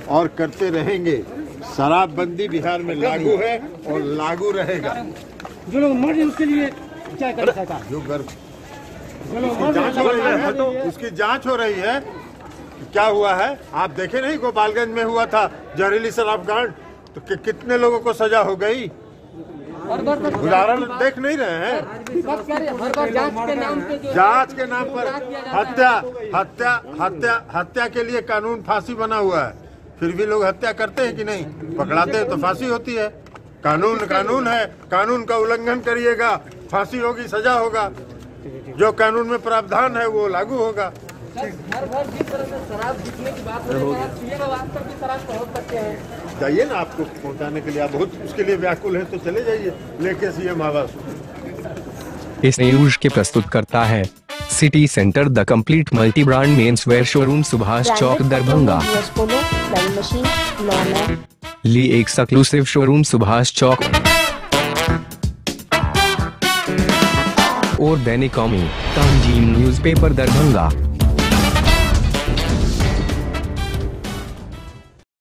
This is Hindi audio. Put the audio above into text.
और करते रहेंगे। शराबबंदी बिहार में लागू है और लागू रहेगा। जो लोग मर रहे उसके लिए क्या करे सरकार? जो गर्भ जांच हो रही है तो उसकी जांच हो रही है। क्या हुआ है आप देखे नहीं, गोपालगंज में हुआ था जहरीली शराब कांड, तो कितने लोगों को सजा हो गई। उदाहरण देख नहीं रहे हैं। जांच के नाम पर हत्या के लिए कानून फांसी बना हुआ है, फिर भी लोग हत्या करते हैं कि नहीं? पकड़ाते हैं तो फांसी होती है। कानून है, कानून का उल्लंघन करिएगा फांसी होगी, सजा होगा। जो कानून में प्रावधान है वो लागू होगा। जाइए ना, आपको पहुंचाने के लिए आप बहुत उसके लिए व्याकुल है तो चले जाइए लेके सीएम आवास। इस न्यूज के प्रस्तुत करता है city centre the complete multi brand men's wear showroom, Subhash Chowk, Darbhanga. Lee exclusive showroom, Subhash Chowk. और दैनिक कौमी, तंजीम न्यूज़पेपर, दरभंगा।